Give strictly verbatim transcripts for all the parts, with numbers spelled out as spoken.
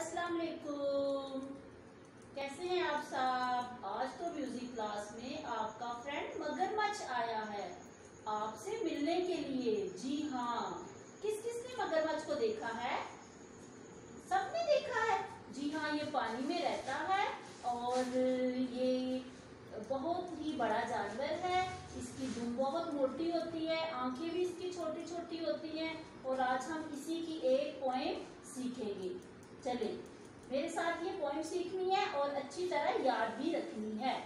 अस्सलाम वालेकुम। कैसे हैं आप सब? आज तो म्यूजिक क्लास में आपका फ्रेंड मगरमच्छ आया है आपसे मिलने के लिए। जी हाँ, किस किसने मगरमच्छ को देखा है? सबने देखा है। जी हाँ, ये पानी में रहता है और ये बहुत ही बड़ा जानवर है। इसकी दुम बहुत मोटी होती है, आंखें भी इसकी छोटी छोटी होती हैं। और आज हम इसी की एक पोएम सीखेंगे। चलिए, मेरे साथ ये पोएम सीखनी है और अच्छी तरह याद भी रखनी है।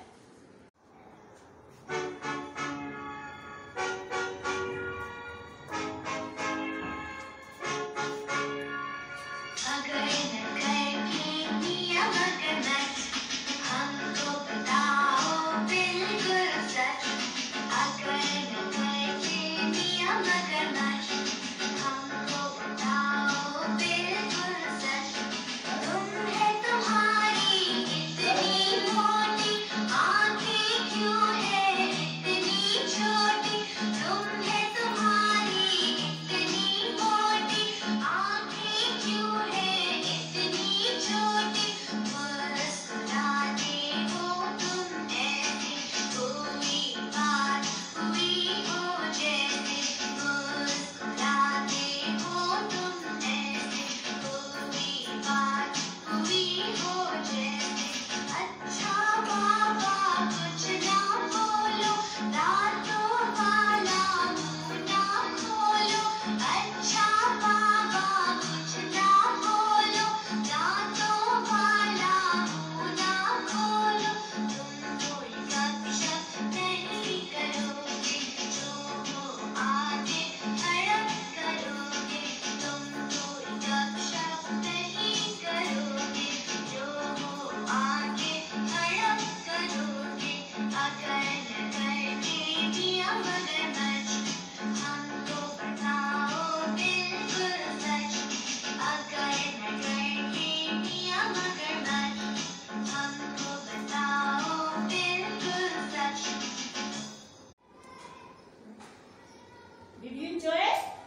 Did you enjoy?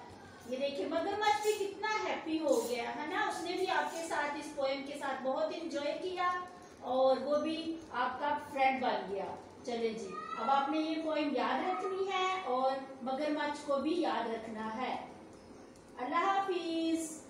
ये देखिए, मगरमच्छ भी कितना हैप्पी हो गया है ना। उसने भी आपके साथ इस पोएम के साथ बहुत एंजॉय किया और वो भी आपका फ्रेंड बन गया। चले जी, अब आपने ये पोएम याद रखनी है और मगरमच्छ को भी याद रखना है। अल्लाह हाफिज।